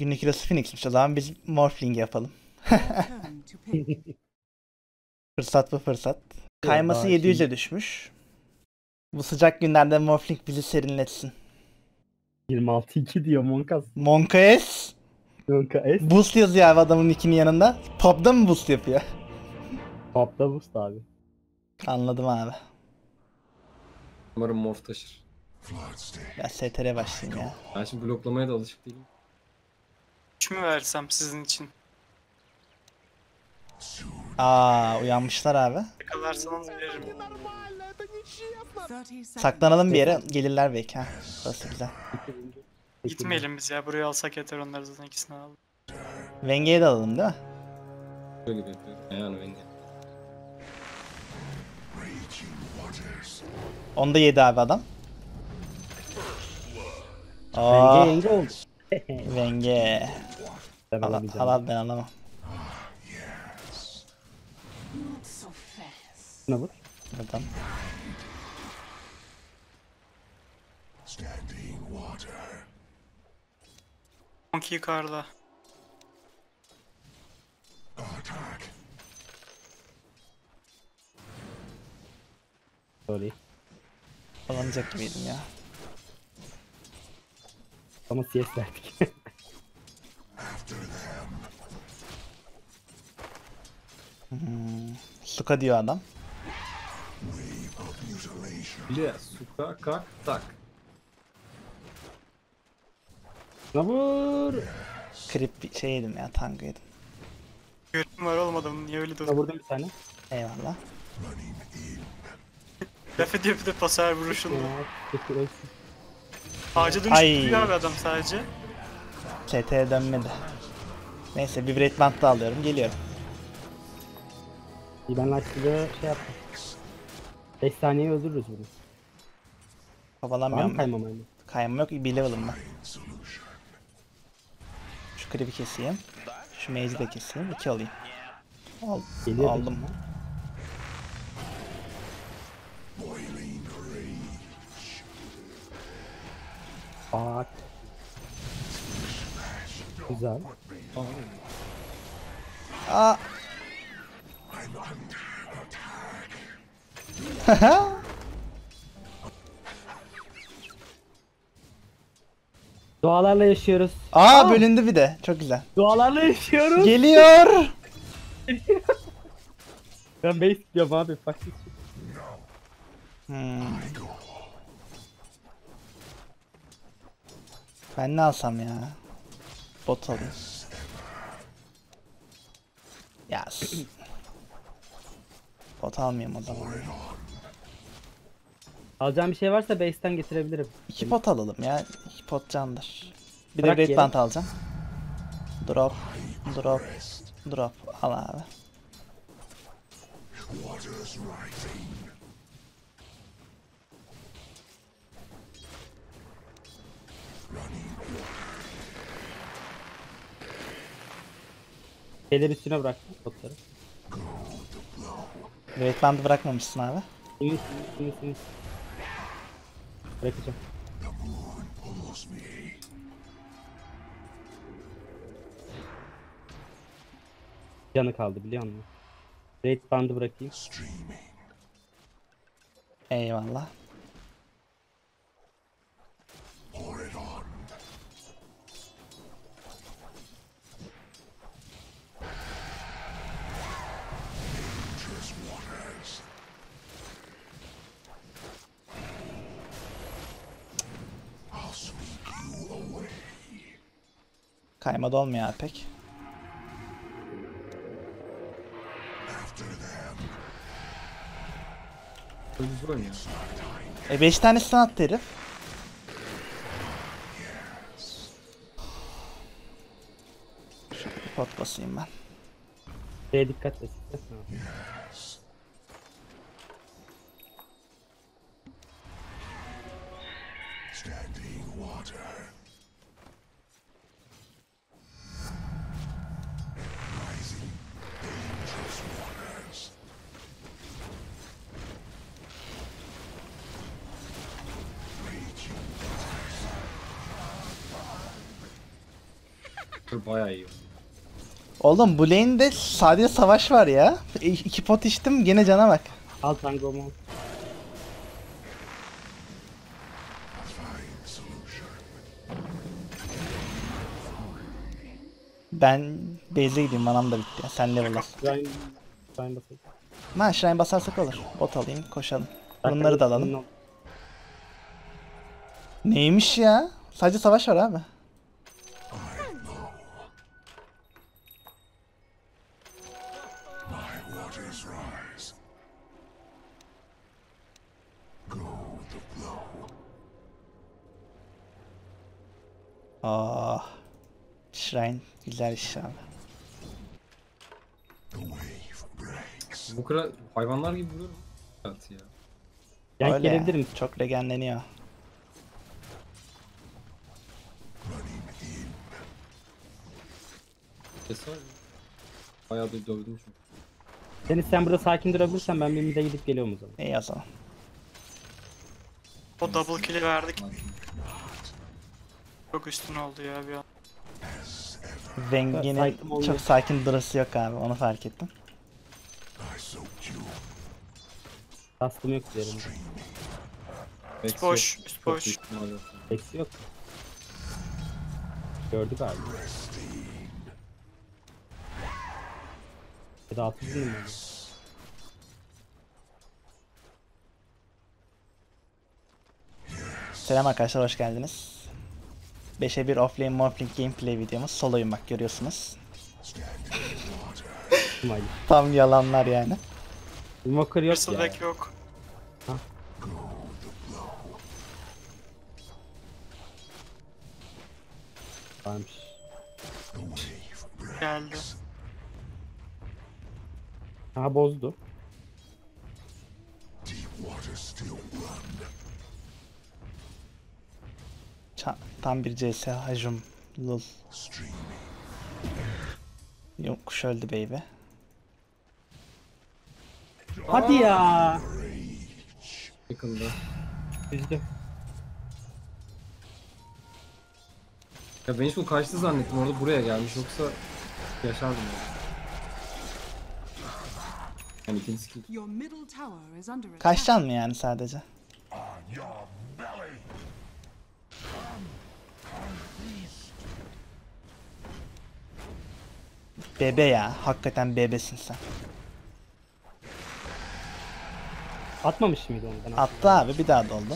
Günlük kilosu Phoenix'miş, o zaman biz Morphling yapalım. Fırsat bu fırsat. Kayması Daha 700'e düşmüş. Bu sıcak günlerde Morphling bizi serinletsin. 26-2 diyor Monkas. Monkaes Monka S. boost yazıyor abi adamın nickinin yanında. Pop'da mı boost yapıyor? Topta boost abi. Anladım abi. Umarım morf taşır. Ya STR'e başlayayım ya. Ben şimdi bloklamaya da alışık değilim. 3 mü versem sizin için? Aa, uyanmışlar abi. Yakalarsanız veririm. Saklanalım bir yere, gelirler belki ha. Burası güzel. Gitmeyelim biz ya. Buraya alsak yeter, onlar zaten ikisini aldı. Venge'ye de alalım değil mi? Böyle gibi yapıyorum. Yani ben de. Onda 7 abi adam. Yenge Oh, yenge oldu. Venge. Ben Al, alamayacağım. al ben alamam. Ne vur? Buradan. Monkey yukarıda. Sorry. Alamayacak gibiydim ya. Ama CS verdik. Suka diyor adam. Bile suka kak tak. Ne vur? Krip şey yedim ya, tango yedim. Görüm var olmadı, niye öyle Ne durdun? vurdum bir tane. Eyvallah. Laf ediyor bir de pasar vuruşunda. Ya, kötü ölsün. Ağaca Ay. dönüştü duruyor abi adam sadece. ST'ye dönmedi. Neyse, vibrate band da alıyorum, geliyorum. İyi, ben Light'ı şey yaptım. 5 saniyeye öldürürüz bunu. Var Havalanmıyorum mı ben. kaymam aynı? Kaymam yok, bir level'ım ben. Şu creep'i keseyim. Şu mage'i de keseyim, 2 alayım. Geliyor Aldım. peşinden. Bak. Güzel. Aa. Dualarla yaşıyoruz. Aa, bölündü bir de. Çok güzel. Dualarla yaşıyoruz. Geliyor. Ben base diyorum abi. Fuck this shit. Ben ne alsam ya? Bot alayım. Ya. Bot almayayım o zaman. Alacağım bir şey varsa base'ten getirebilirim. 2 pot alalım ya. 2 pot candır. Bir de Bırak red yere. band alacağım. Drop. Drop. Drop. Al abi. Şeyler üstüne bıraktım botları. Red band'ı bırakmamışsın abi. Sim. Bırakacağım. Canı kaldı biliyor musun? Raid bandı bırakayım. Eyvallah. Kayma da olmuyor abi pek. Hızlı oynuyor. 5 tane stun attı herif. Şöyle bir pot basayım ben. Şeye dikkat et. Bayağı iyi. Oğlum bu lane'de sadece savaş var ya. 2 pot içtim gene cana bak. Al tangomu. Ben base'e gideyim, manam da bitti ya. Sen level al. Ryan basayım. Ha, shrine basarsak olur. Bot alayım, koşalım. Bunları da alalım. Neymiş ya? Sadece savaş var abi. Ah, shrine güzel iş abi. Bu kadar hayvanlar gibi vuruyorum. Evet ya. Yank Öyle gelebilir ya, misin? çok regenleniyor. Ses var ya. Bayağı bir dövdüm çünkü. Deniz sen burada sakin durabilirsen ben bir mid'e gidip geliyorum o zaman. İyi o zaman. O double kill'i verdik. Çok üstün oldu ya bir an. Zengin'in Sakin olmuyor. çok sakin durası yok abi, onu fark ettim. Kastım yok üzerimde. Vex boş, yok. üst Çok boş. büyük ihtimal yok. Eksi yok. Gördü galiba. Ya da 600 mi? Selam arkadaşlar, hoş geldiniz. 5'e 1 offlane morphling gameplay videomuz. Soloyum bak, görüyorsunuz. Smiley. Tam yalanlar yani. Invoker yok ya. Bristleback yok. Varmış. Geldi. Aha bozdu. Tam bir CS hacım. Lul. Yok, kuş öldü baby. Hadi ya. Yakında. Üzdü. Ya ben hiç bunu kaçtı zannettim, orada buraya gelmiş, yoksa yaşardım ya. Yani ikinci skill. Your middle tower is under attack. Kaçacaksın mı yani sadece? Bebe ya, hakikaten bebesin sen. Atmamış mıydı onu ben? Attı abi, bir daha doldu.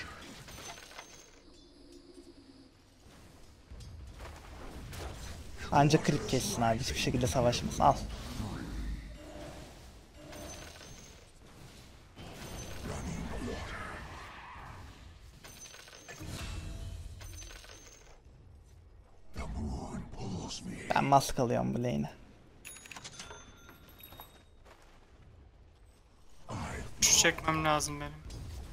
Anca creep kessin abi, hiçbir şekilde savaşmasın. Al. Ben mask alıyorum bu lane'e. Şu çekmem lazım benim.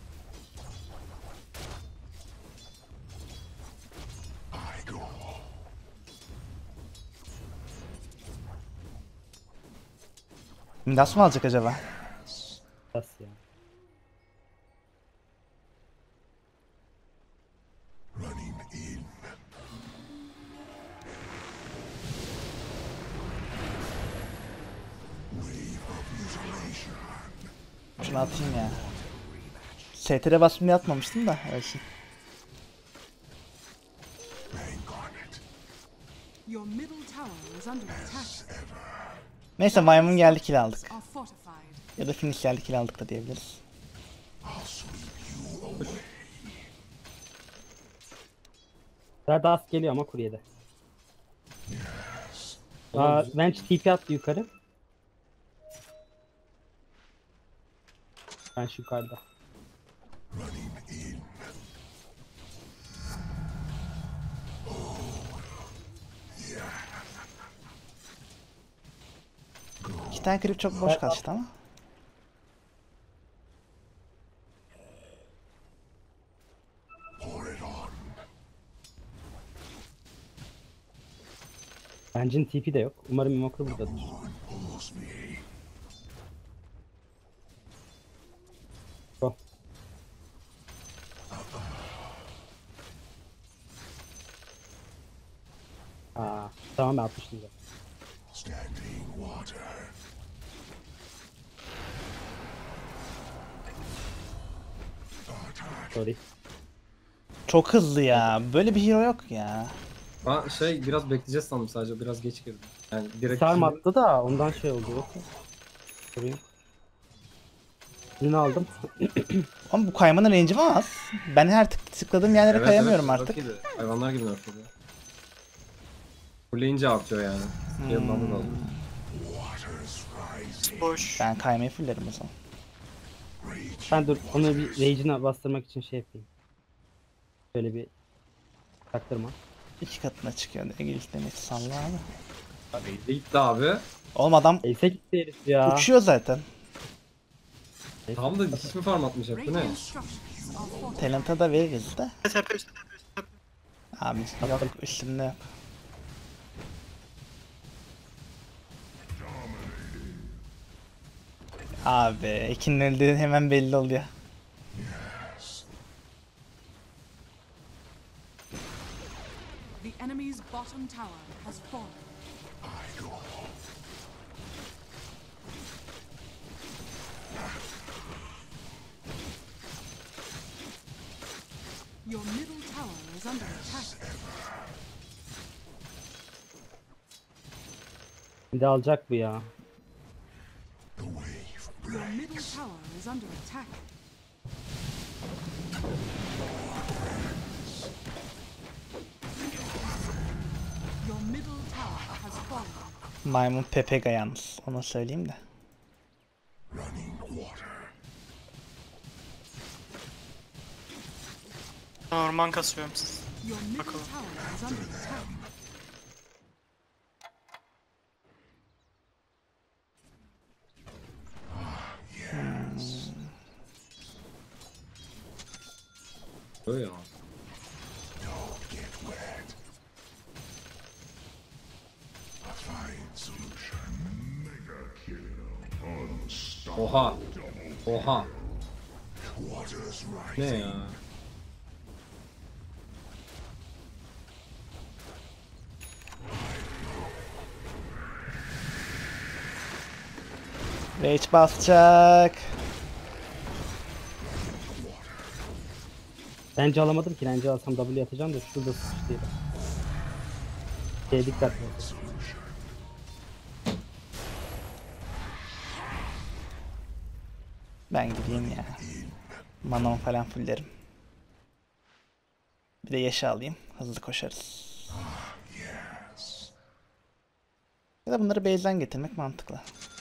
Midas mı alacak acaba? Nasıl ya? Şunu atayım ya. STR basmayı atmamıştım da. Ölsün. Your middle tower is under attack. Neyse, maymun geldi, kill aldık. Are fortified. Ya da finish geldi, kill aldık da diyebiliriz. Zardas geliyor ama kuryede. Venge TP attı yukarı. Ben şu yukarıda. İki tane creep çok boş kaçtı ama. Venge'in TP de yok. Umarım Invoker buradadır. Go. Aa. ya. Tamam ben atmıştım da. Sorry. Çok hızlı ya. Böyle bir hero yok ya. Ben biraz bekleyeceğiz sandım, sadece biraz geç girdim. Yani direkt Sarm attı da ondan şey oldu. Yoksa. Sorun yok. Ürünü aldım. Ama bu kaymanın range'i var az. Ben her tıkladığım yerlere kayamıyorum artık. çok iyiydi. Hayvanlar gibi nerfledi. Fulleyince artıyor yani. Yanından da alıyor. Boş. Ben kaymayı fullerim o zaman. Ben dur onu bir rage'ine bastırmak için şey yapayım. Şöyle bir taktırma. 2 katına çıkıyor. İngiliz demek salla abi. Abi gitti abi. Oğlum adam Ace gitti herif ya. uçuyor zaten. Tam da hiç mi farm atmayacak bu ne? Radiant structures are fortified. Talent'a da veririz de. Tepe üstü tepe üstü tepe. Abi yok üstümde yok. Abi Ekin'in öldüğü hemen belli oluyor. The enemy's bottom tower has fallen. Your middle tower is under attack. Bir de alacak bu ya. Your middle tower is under attack. Your middle tower has fallen. Maymun Pepega yalnız. Onu söyleyeyim de. Orman kasıyorum siz. Your middle Bakalım. tower is under attack. Böyle ya. Oha. Oha. Ne ya? Rage basacak. Bence alamadım ki. Bence alsam W atacağım da şurada sıçtıydı. Dikkat et. Ben gideyim ya. Manamı falan fullerim. Bir de yaşı alayım. Hızlı koşarız. Ya da bunları base'den getirmek mantıklı.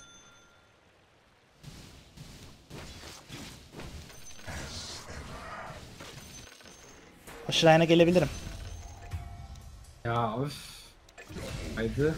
O şirayına gelebilirim. Ya öf. Haydi.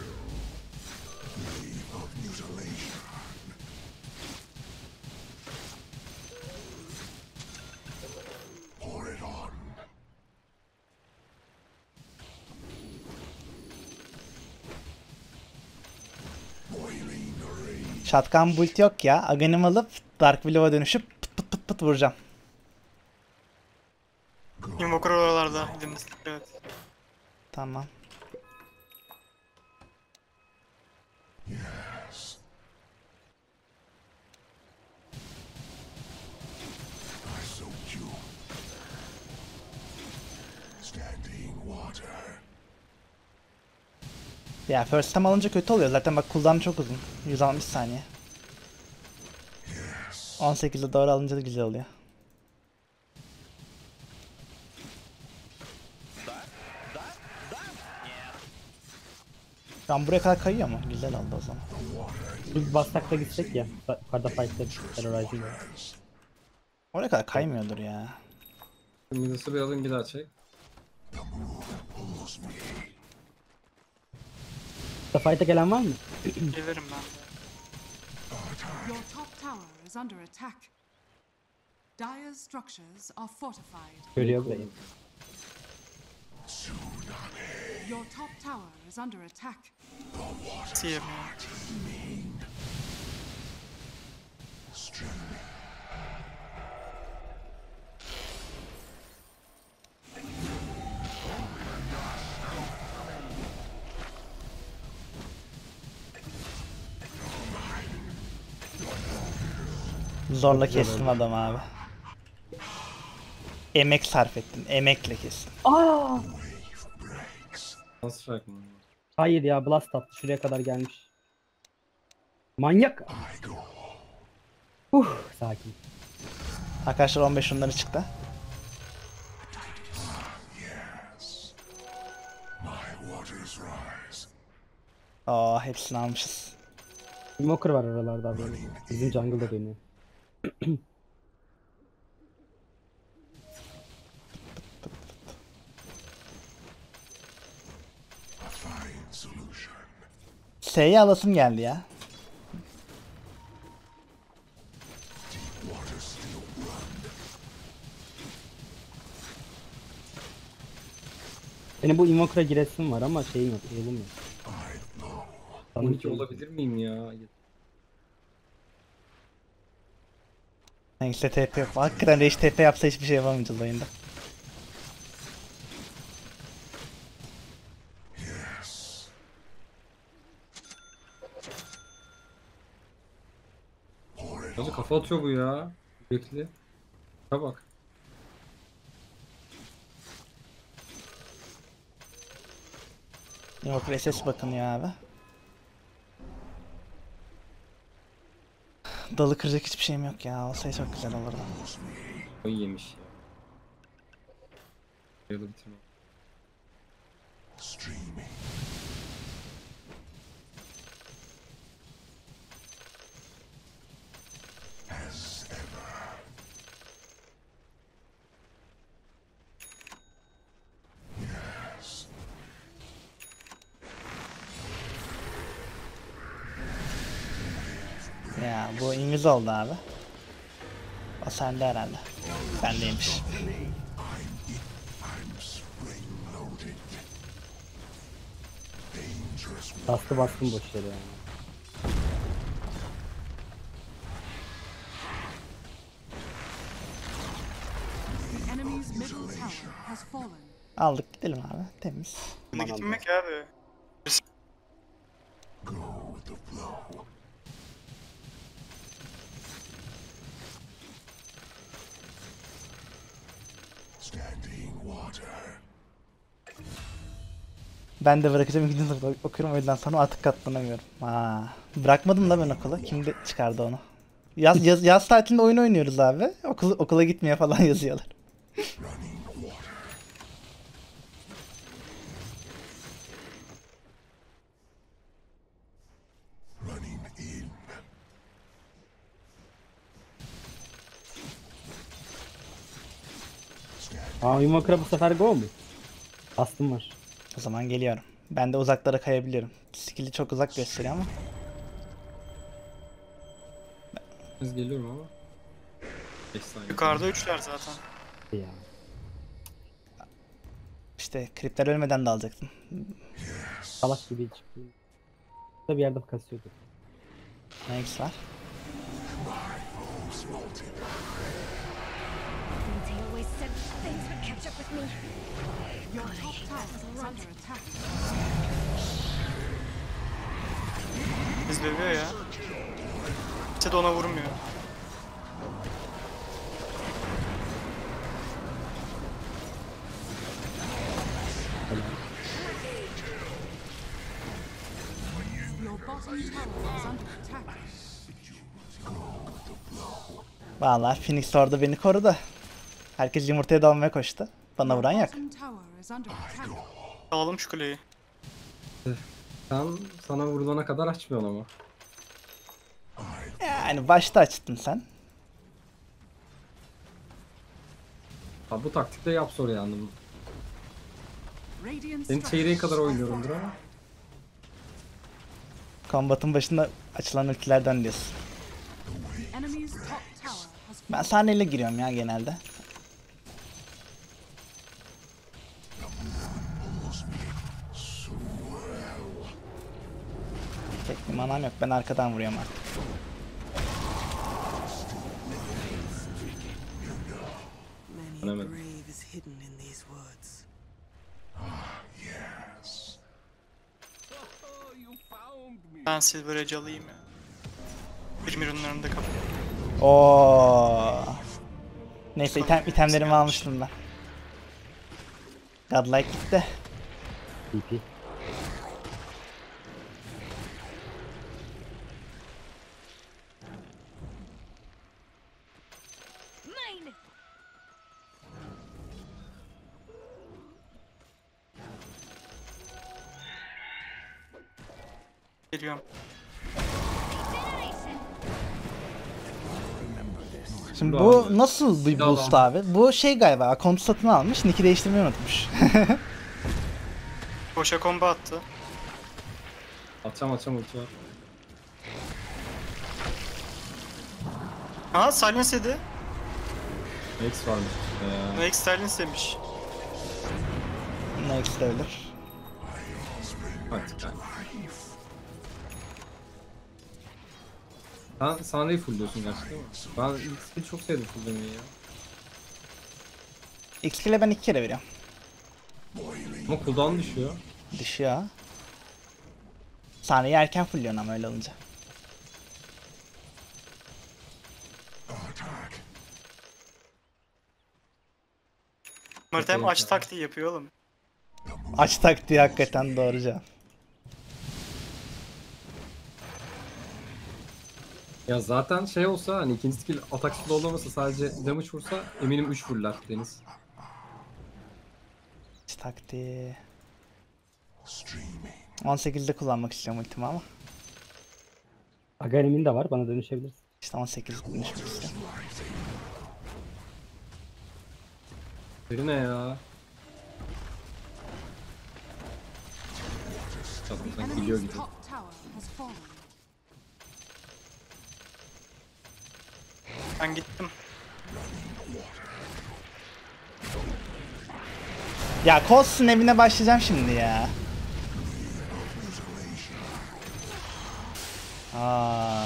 Shotgun build yok ya. Aghanim alıp Dark Willow'a dönüşüp pıt pıt pıt pıt vuracağım. Invoker oralarda. Gidiniz. Evet. Tamam. Ya first time alınca kötü oluyor. Zaten bak cooldown çok uzun. 160 saniye. 18'de doğru alınca da güzel oluyor. Şu an buraya kadar kayıyor mu? Güzel oldu o zaman. Bir bastakta gitsek ya. Yukarıda fight'ta Terrorizing var. Oraya kadar kaymıyordur ya. Midas'ı bir alayım, bir daha çek. Fight'a gelen var mı? Gelirim ben de. Your top tower is under attack. Dire's structures are fortified. Görüyor burayı. Your top tower is under attack. Siyem ya. Zorla Çok güzel kestim oldu. adamı abi. Emek sarf ettim. Emekle kestim. Aa! Nasıl strike mı? Hayır ya, blast attı, şuraya kadar gelmiş. Manyak. Sakin. Arkadaşlar 15 runları çıktı. Aa, hepsini almışız. Smoker var oralarda abi. Bizim jungle'da dönüyor. S'yi alasım geldi ya. Benim bu Invoker'a giresim var ama şeyim yok, elim yok. 12 olabilir miyim ya? Neyse TP yok. Hakikaten Reis TP yapsa hiçbir şey yapamayacağız oyunda. Nasıl kafa atıyor bu ya? Bekli. Ha bak. Yok, SS bakın ya abi. Dalı kıracak hiçbir şeyim yok ya. Olsaydı çok güzel olurdu. O yemiş ya. Ya da bitirme. Ya bu İngiliz oldu abi. O sende herhalde. Bendeymiş. Bastım boş yere yani. The enemy's middle tower has fallen. Aldık gidelim abi. Temiz. Bunda gitmemek ya abi. Ben de bırakacağım, ikinci sınıfta okuyorum, o yüzden sonra artık katlanamıyorum. Bırakmadım da ben okulu. Kim çıkardı onu? Yaz tatilinde oyun oynuyoruz abi. Okula gitmeye falan yazıyorlar. Invoker'a bu sefer go mu? Bastım var. O zaman geliyorum. Ben de uzaklara kayabiliyorum. Skill'i çok uzak gösteriyor ama. Biz geliyorum ama. 5 saniye. Yukarıda üçler zaten. Ya. İşte kripler ölmeden de alacaktım. Salak gibi çıktı. Burada bir yerde kasıyordu. Nex var. They always said things would catch up with me. Your top tower is under attack. Biz dövüyor ya. Kimse de ona vurmuyor. Your bottom tower is under attack. Vallahi Phoenix orada beni korudu. Herkes yumurtaya dalmaya koştu. Bana vuran yok. Bottom tower is under attack. Alalım şu kuleyi. Sen sana vurulana kadar açmıyorsun ama. Yani başta açtın sen. Ha, bu taktikte yap soru yandım. Radiant Senin çeyreğe kadar structures oynuyorumdur ama. Kombatın başında açılan ultilerden diyorsun. The enemy's top tower has Ben sahneyle giriyorum ya genelde. Tek bir manam yok. Ben arkadan vuruyorum artık. Many Önemli. grave is hidden in these woods. Ben Silver Edge alayım ya. Bir milyonlarını da kapatayım. Oo. Neyse itemlerimi almıştım ben. Godlike gitti. TP. Mine! Geliyorum. Generation! Şimdi Bravo. bu nasıl bir Bravo. boost abi? Bu şey galiba account satın almış, nick'i değiştirmeyi unutmuş. Boşa combo attı. Atacağım ulti var. Aha silence yedi. X varmış. Next silence demiş. Next ölür. Artık yani. Sen Sanrı'yı fullliyorsun gerçekten değil mi? Ben XP'yi çok sevdim fulllemeyi ya. XP ile ben 2 kere veriyorum. Ama cooldown düşüyor. Düşüyor. Saniye erken fulluyorsun ama öyle olunca. Mert hem aç taktiği yapıyor oğlum. Aç taktiği hakikaten doğru cevap. Ya zaten şey olsa hani ikinci skill atak skill olmaması sadece damage vursa eminim 3 fuller Deniz. Aç taktiği. 18'de kullanmak istiyorum ultimi ama. Agarimin de var. Bana dönüşebilirsin. İşte 18 dönüşmek istiyorum. Biri ne ya? Zaten The sen gidiyor enemy's gidiyor. top tower has fallen. Ben gittim. Ya Cols'un evine başlayacağım şimdi ya. Aa.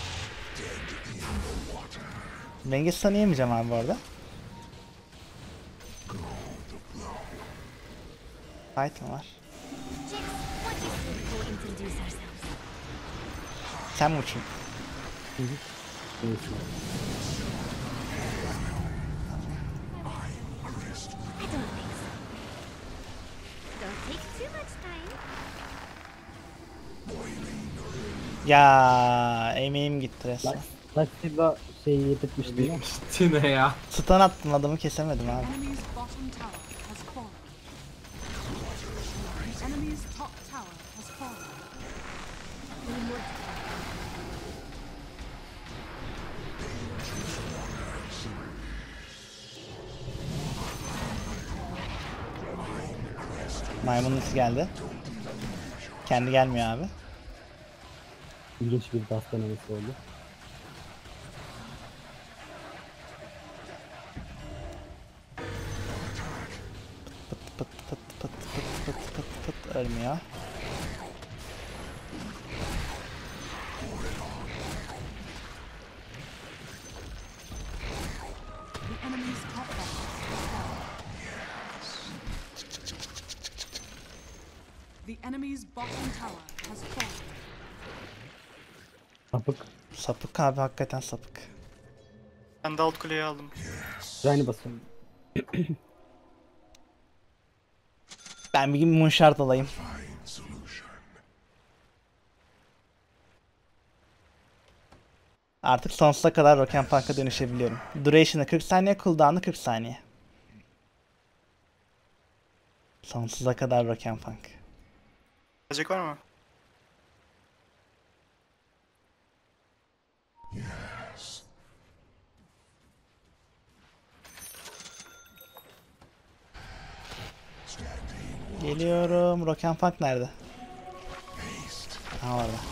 Mengis'ten yemeyeceğim abi bu arada. Fight mı var? Jinx, what do you think we'll introduce ourselves? Sen mi uçun? Dönüşüm. I don't think so. Don't take too much time. Ya emeğim gitti resmen. Laksida şeyi yedirtmiştim ya. Gitti ne ya? Stun attım adamı kesemedim abi. Enemy's bottom tower has fallen. The enemy's top tower has fallen. Maymunun isi geldi. Kendi gelmiyor abi. İlginç bir das denemesi oldu. Pıt pıt pıt pıt pıt pıt pıt ölmüyor. The enemy's top barracks has fallen. The enemy's bottom tower has fallen. Sapık. Sapık abi hakikaten sapık. Ben de alt kuleyi aldım. Rayne basıyorum. Ben bir gün Moonshard alayım. Artık sonsuza kadar Rock and Punk'a dönüşebiliyorum. Duration'ı 40 saniye, cooldown'ı 40 saniye. Sonsuza kadar Rock and Punk. Gelecek var mı? Geliyorum. Rock and Punk nerede? Ha orada.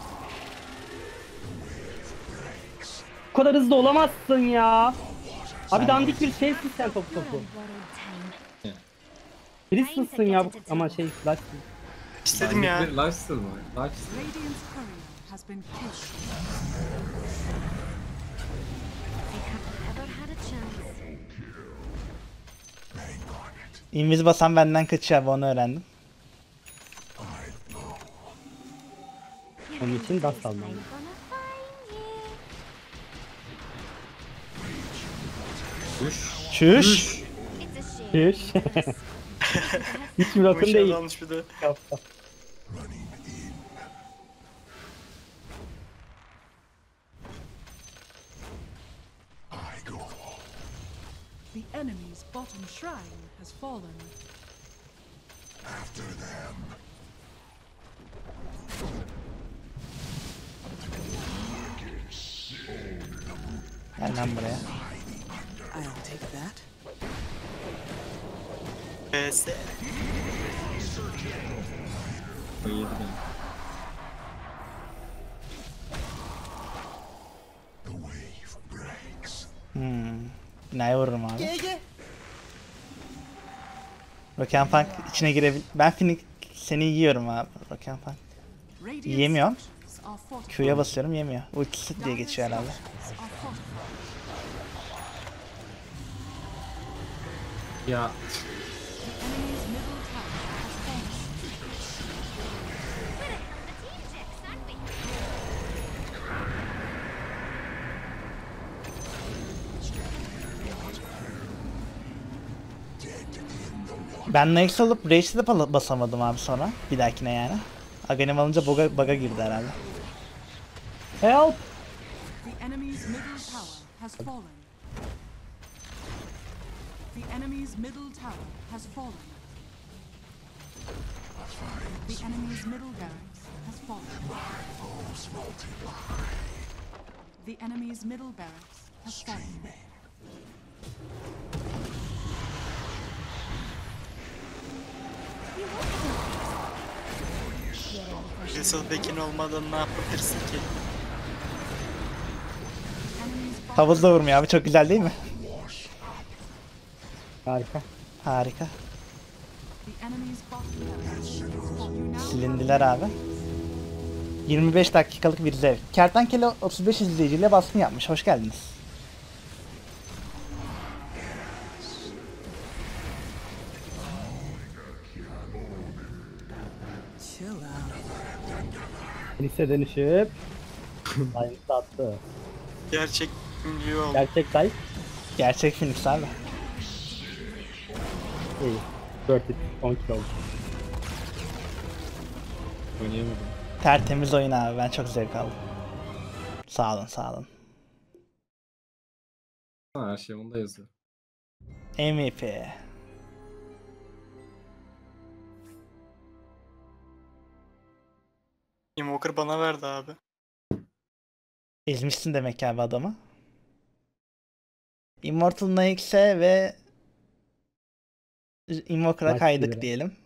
Bu kadar hızlı olamazsın ya. Abi dandik bir şeysin sen topu. Borrowed time. Kristinsın ya ama şey Laksida. İstedim ya. Bir lifesteal mı? Lifesteal. Radiant's courier has been killed. I have never had a chance. Invis basan benden kaçıyor abi onu öğrendim. Onun için das almam. I'm gonna find you. Düş. Çüş. It's a shame. Düş. Hiç Murat'ın Bu şey değil. almış bir de. Kaptan. The enemy's bottom shrine has fallen. Gel lan buraya. I'll take that. PS. O yedi beni. Binaya vururum abi. Rock'n Funk içine girebil... Ben Phoenix seni yiyorum abi. Rock'n Funk. Radiant Yiyemiyorum. structures are fortified. Q'ya basıyorum yemiyor. Ultisi diye Dire geçiyor herhalde. structures are fortified. Ya The enemy's middle tower has fallen. Ben Nex alıp Rage'de de basamadım abi sonra. Bir dahakine yani. Aghanim alınca bug'a girdi herhalde. Help! The enemy's middle tower has fallen. The enemy's middle tower has fallen. The enemy's middle barracks has fallen. The enemy's middle barracks has fallen. Whistleback'in olmadan ne yapabilirsin ki? Enemy's bottom Havuzda vurmuyor abi, çok güzel değil mi? Harika. Harika. the enemy's bottom barracks has fallen. You now Silindiler abi. 25 dakikalık bir zevk. Kertenkele 35 izleyiciyle baskın yapmış. Hoş geldiniz. Chill out. Lise dönüşüp Lions'ı attı. Gerçek milyon oldu. Gerçek say. Gerçek Phoenix abi. İyi. 4 hit 10 kill oldu. oynayamadım. Tertemiz oyun abi. Ben çok zevk aldım. Sağ olun, sağ olun. Ha, her şey onda yazıyor. MVP. Invoker bana verdi abi. Ezmişsin demek ki abi adamı. Immortal Nix'e ve Invoker'a Maç kaydık siniri. diyelim.